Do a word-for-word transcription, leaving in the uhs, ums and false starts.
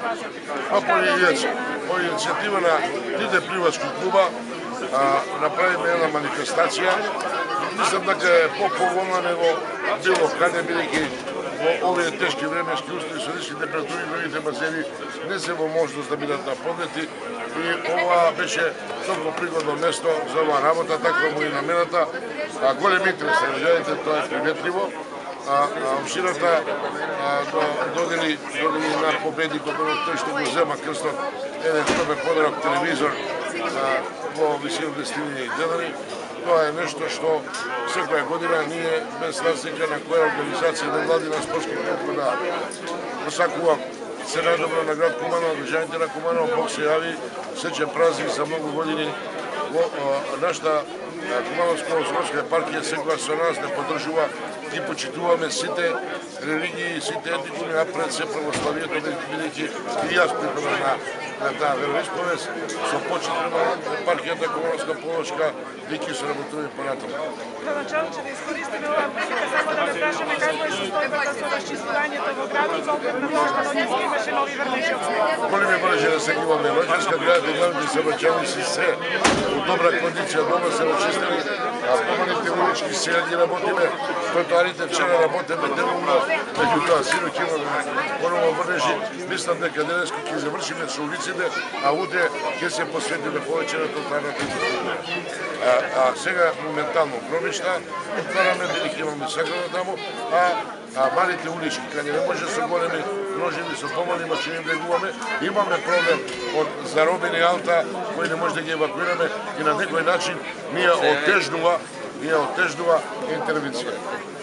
А по иницијатива на трите привачки клуба направиме една манифестација. Мислам дека е по-поволна него било каде, бидејќи во овие тешки временски услови со ниски температури другите басени не се во можност да бидат наполнети и ова беше толку пригодно место за оваа работа, така му и намената. А голем интерес, видите, тоа е приметливо. Општината додели на победникот тој што го зема крстот еден добар подарок телевизор во висина од десет илјади денари. Тоа е нешто што секоја година ние без разлика на која организација на владина спортски клуб да посакувам се најдобро на град Куманово, граѓаните на Куманово, Бог се јави, сечен празник за многу години во нашата Кумановско-Османска епархија секоја со нас не поддржува и почитуваме сите религии, сите етникуми, а пред се православието, бидејќи и јас припадам на, на таа вероисповест, со почит према епархијата Кумановска Полошка, веќе се работуваме понатаму. Градоначалниче, да искористиме оваа прилика само да ве прашаме какво е состојбата со расчиствувањето во градот во оглед на тоа што денеска имаше нови врнежи од снег. Коли ме може да се имаме Лоџанска градот и главните саобраќајници се во добра кондиција, дома се расчистени, а помалите улички сега ги работиме, тротоарите вчера работиме делумно, меѓутоа синоќ имаме поново врнежи. Мислам дека денеска ќе завршиме со улиците, а утре ќе се посветиме повеќе на тротоарната инфраструктура. А, а сега моментално гробишта отвараме, бидејќи имаме сакано таму, а, а малите улички, каде не може со големи ножеви, со помали машини влегуваме, имаме проблем од заробени аута кои не може да ги евакуираме и на некој начин ние отежнува, ние отежнува интервенција.